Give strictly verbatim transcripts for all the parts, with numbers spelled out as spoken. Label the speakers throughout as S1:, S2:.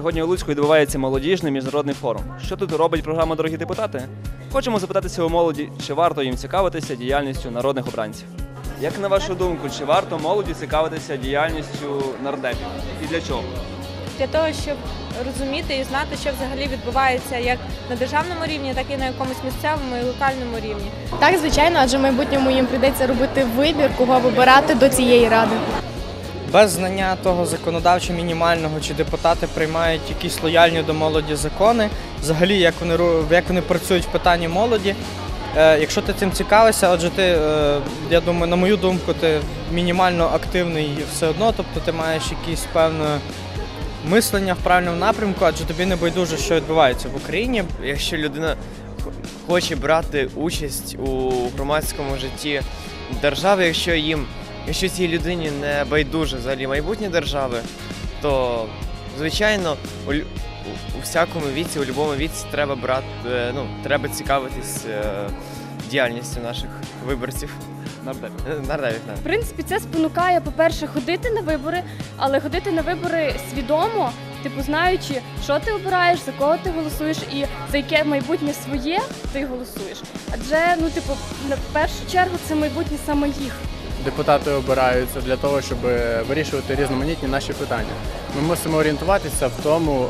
S1: Сьогодні у Луцьку відбувається молодіжний міжнародний форум. Що тут робить програма «Дорогі депутати»? Хочемо запитатися у молоді, чи варто їм цікавитися діяльністю народних обранців. Як на вашу думку, чи варто молоді цікавитися діяльністю нардепів? І для чого?
S2: Для того, щоб розуміти і знати, що взагалі відбувається як на державному рівні, так і на якомусь місцевому і локальному рівні.
S3: Так, звичайно, адже в майбутньому їм прийдеться робити вибір, кого вибирати до цієї ради.
S4: Без знання того законодавчого мінімального, чи депутати приймають якісь лояльні до молоді закони, взагалі як вони, як вони працюють в питанні молоді. Е, якщо ти цим цікавишся, отже ти, е, я думаю, на мою думку, ти мінімально активний все одно, тобто ти маєш якісь певне мислення в правильному напрямку, адже тобі не байдуже, що відбувається в Україні.
S5: Якщо людина хоче брати участь у громадському житті держави, якщо їм, якщо цій людині не байдуже взагалі майбутнє держави, то, звичайно, у, у, у всякому віці, у будь-якому віці треба брати, ну, треба цікавитись діяльністю наших виборців.
S1: Нардепів.
S5: Нардепів, так.
S6: В принципі, це спонукає, по-перше, ходити на вибори, але ходити на вибори свідомо, типу, знаючи, що ти обираєш, за кого ти голосуєш і за яке майбутнє своє ти голосуєш. Адже, ну, типу, на першу чергу це майбутнє саме їх.
S7: Депутати обираються для того, щоб вирішувати різноманітні наші питання. Ми мусимо орієнтуватися в тому,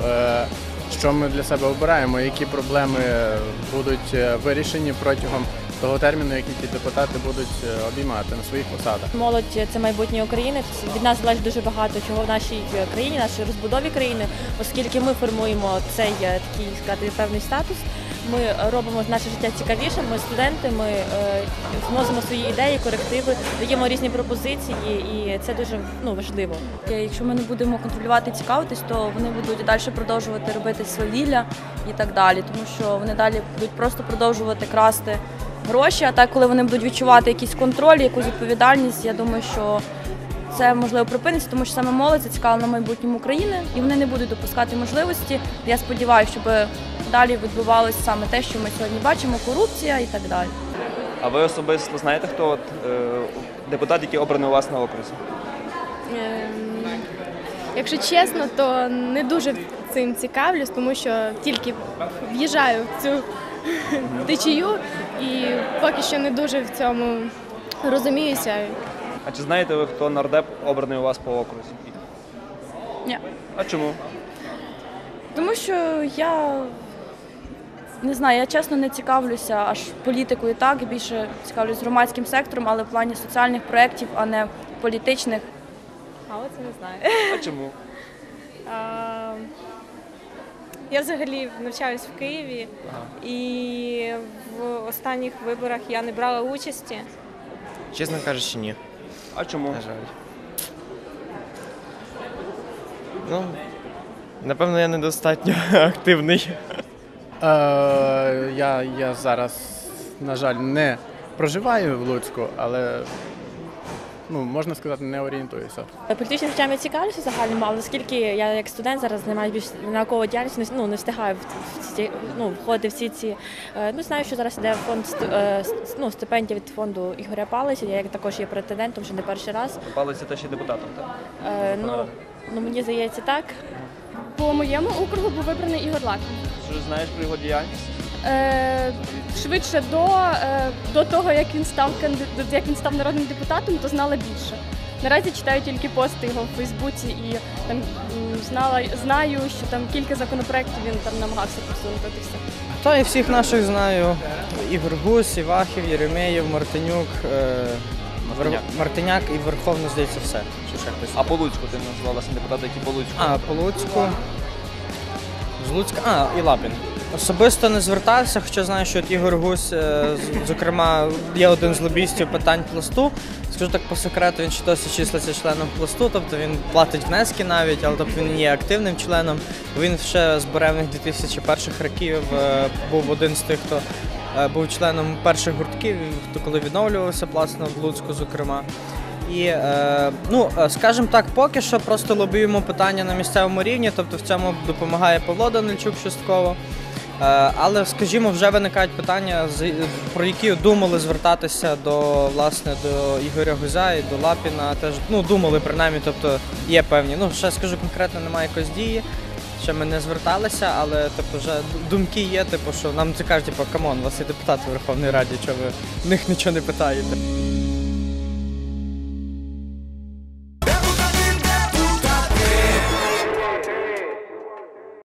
S7: що ми для себе обираємо, які проблеми будуть вирішені протягом того терміну, який ті депутати будуть обіймати на своїх посадах.
S8: Молодь – це майбутнє України. Від нас залежить дуже багато чого в нашій країні, нашій розбудові країни, оскільки ми формуємо цей такий, сказати, певний статус. Ми робимо наше життя цікавішим, ми студенти, ми е, вносимо свої ідеї, корективи, даємо різні пропозиції, і це дуже, ну, важливо.
S9: Якщо ми не будемо контролювати і цікавитись, то вони будуть далі продовжувати робити свавілля і так далі, тому що вони далі будуть просто продовжувати красти гроші, а так, коли вони будуть відчувати якийсь контроль, якусь відповідальність, я думаю, що це, можливо, припиниться, тому що саме молодь зацікавлена майбутньому України, і вони не будуть допускати можливості. Я сподіваюся, щоб далі відбувалося саме те, що ми сьогодні бачимо, корупція і так далі.
S1: А ви особисто знаєте, хто от, е, депутат, який обраний у вас на окрузі?
S3: Ем, якщо чесно, то не дуже цим цікавлюсь, тому що тільки в'їжджаю в цю течію і поки що не дуже в цьому розуміюся.
S1: А чи знаєте ви, хто нардеп обраний у вас по окрузі?
S9: Ні.
S1: А чому?
S9: Тому що я не знаю, я чесно не цікавлюся аж політикою так, більше цікавлюсь громадським сектором, але в плані соціальних проєктів, а не політичних.
S2: А оце не знаю.
S1: А чому?
S2: А, я взагалі навчаюсь в Києві, ага. І в останніх виборах я не брала участі.
S5: Чесно кажучи, ні.
S1: А чому?
S5: На жаль. Ну, напевно, я недостатньо активний.
S7: Е, я, я зараз, на жаль, не проживаю в Луцьку, але, ну, можна сказати, не орієнтуюся.
S8: Політичним життям я цікавлюся загальному, але оскільки я як студент зараз займаюся більш науковою діяльністю, ну, не встигаю в ці, ну, входити в всі ці. Ну, знаю, що зараз йде фонд, ну, стипендія від фонду Ігоря Палиця, я також є претендентом вже не перший раз.
S1: Палиця теж є депутатом, так?
S8: Е, ну, ну, мені здається, так.
S6: По моєму округу був вибраний Ігор Лапін.
S1: Що знаєш про його діяльність?
S6: Е, швидше до, е, до того, як він став канди... як він став народним депутатом, то знала більше. Наразі читаю тільки пости його в Фейсбуці і там знала, знаю, що там кілька законопроєктів він там намагався просунути все.
S4: Та і всіх наших знаю. Ігор Гузь, Івахів, Єремєєв, Мартинюк, е...
S1: Мартиняк.
S4: Мартиняк і Верховно, здається, все. Чи ще хтось?
S1: А по Луцьку ти назвалася депутата, які по Луцьку?
S4: А, по Луцьку. З Луцька. А, і Лапін. Особисто не звертався, хоча знаю, що от Ігор Гузь, зокрема, є один з лобістів питань Пласту. Скажу так по секрету, він ще досі числиться членом Пласту, тобто він платить внески навіть, але тобто він є активним членом. Він ще з буремних дві тисячі перших років був один з тих, хто був членом перших гуртків, коли відновлювався Пласт в Луцьку, зокрема. І, е, ну, скажімо так, поки що просто лобіюємо питання на місцевому рівні, тобто в цьому допомагає Павло Данильчук частково. Е, але, скажімо, вже виникають питання, про які думали звертатися до, власне, до Ігоря Гузя і до Лапіна. Теж, ну, думали принаймні, тобто є певні, ну, ще скажу конкретно, немає якоїсь дії. ще ми не зверталися, але типу, вже думки є, типу, що нам це кажуть, типу, камон, у вас є депутати в Верховній Раді, чого ви в них нічого не питаєте.